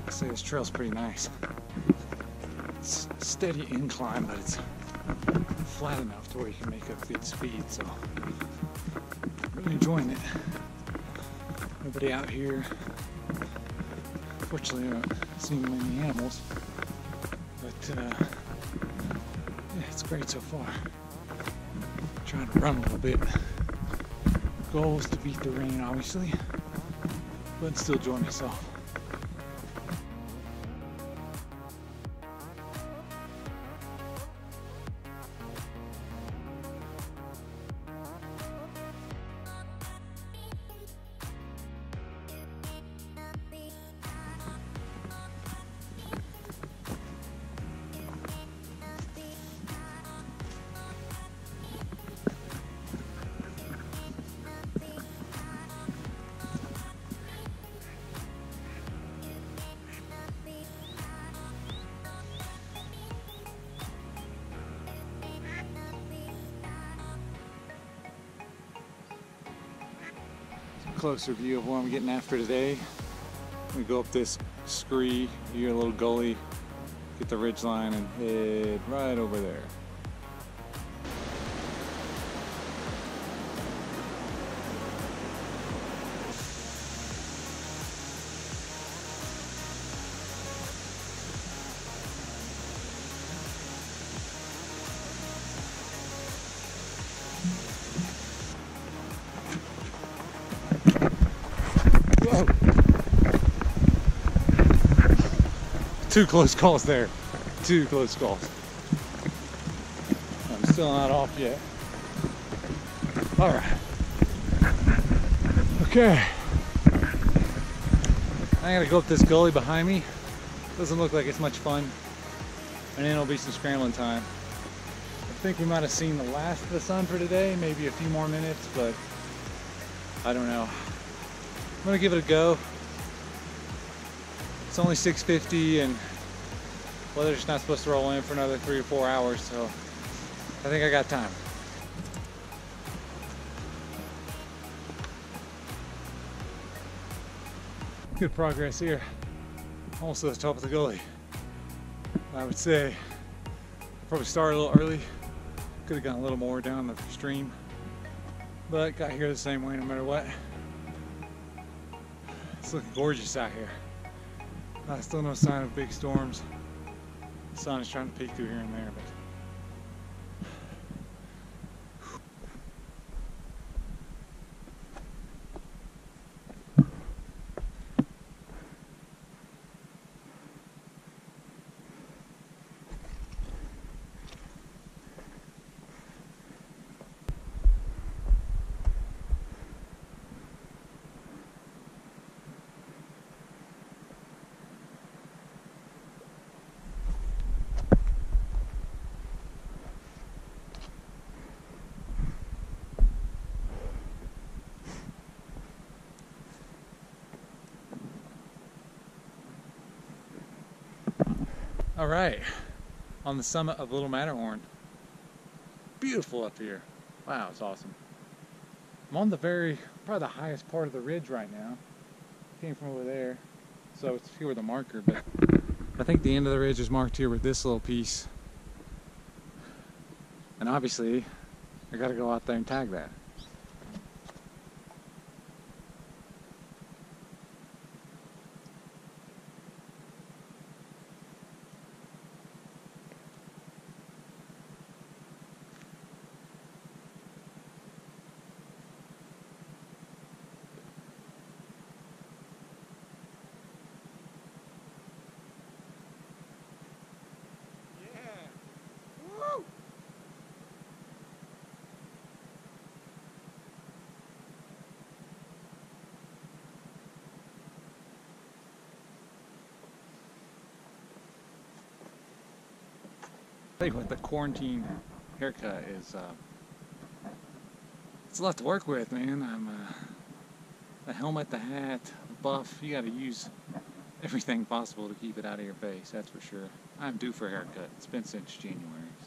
I'd say this trail's pretty nice. It's a steady incline, but it's flat enough to where you can make up good speed, so really enjoying it. Nobody out here. Fortunately, I don't see many animals, but yeah, it's great so far. Trying to run a little bit. Goal is to beat the rain, obviously, but still enjoy myself. Closer view of what I'm getting after today. We go up this scree, hear a little gully, get the ridge line, and head right over there. Whoa. Two close calls there. Two close calls. I'm still not off yet. Alright. Okay. I gotta go up this gully behind me. Doesn't look like it's much fun. And then it'll be some scrambling time. I think we might have seen the last of the sun for today, maybe a few more minutes, but I don't know. I'm gonna give it a go. It's only 6:50 and weather's just not supposed to roll in for another 3 or 4 hours, so I think I got time. Good progress here. Almost to the top of the gully. I would say probably started a little early. Could have gone a little more down the stream, but got here the same way no matter what. It's looking gorgeous out here. Still no sign of big storms. The sun is trying to peek through here and there, but all right, on the summit of Little Matterhorn. Beautiful up here. Wow, it's awesome. I'm on the probably the highest part of the ridge right now. Came from over there, so it's here with a marker, but I think the end of the ridge is marked here with this little piece. And obviously, I gotta go out there and tag that. I think with the quarantine haircut is it's a lot to work with, man. I'm the helmet, the hat, the buff. You got to use everything possible to keep it out of your face. That's for sure. I'm due for a haircut. It's been since January.